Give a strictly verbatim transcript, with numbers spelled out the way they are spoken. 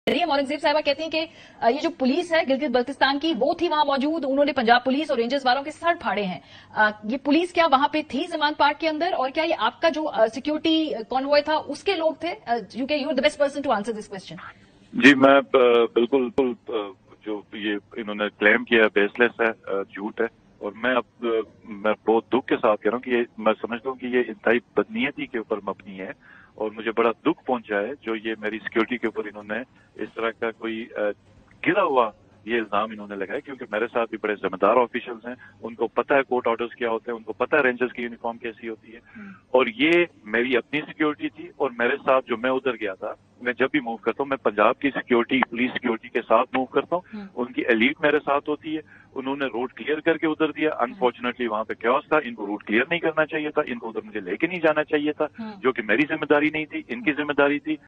औरंगजेब साहिबा कहती हैं कि ये जो पुलिस है गिलगित बल्तिस्तान की वो थी वहां मौजूद, उन्होंने पंजाब पुलिस और रेंजर्स वालों के सर फाड़े हैं। ये पुलिस क्या वहां पे थी ज़मान पार्क के अंदर, और क्या ये आपका जो सिक्योरिटी कॉन्वॉय था उसके लोग थे? You can you are the best person to answer this question. जी मैं बिल्कुल बिल्कुल जो ये इन्होंने क्लेम किया है बेसलेस है, झूठ है। और मैं अब मैं बहुत दुख के साथ कह रहा हूँ कि ये मैं समझता हूँ कि ये इंतहाई बदनीयती के ऊपर मबनी है और मुझे बड़ा दुख पहुंचा है जो ये मेरी सिक्योरिटी के ऊपर इन्होंने इस तरह का कोई गिरा हुआ ये इल्जाम इन्होंने लगाया, क्योंकि मेरे साथ भी बड़े जिम्मेदार ऑफिशियल्स हैं, उनको पता है कोर्ट ऑर्डर्स क्या होते हैं, उनको पता है रेंजर्स की यूनिफॉर्म कैसी होती है। और ये मेरी अपनी सिक्योरिटी थी और मेरे साथ जो मैं उधर गया था, मैं जब भी मूव करता हूँ मैं पंजाब की सिक्योरिटी पुलिस सिक्योरिटी के साथ मूव करता हूँ, उनकी एलीट मेरे साथ होती है। उन्होंने रोड क्लियर करके उधर दिया, अनफॉर्चुनेटली वहां पे क्योस था, इनको रोड क्लियर नहीं करना चाहिए था, इनको उधर मुझे लेके नहीं जाना चाहिए था, जो कि मेरी जिम्मेदारी नहीं थी, इनकी जिम्मेदारी थी।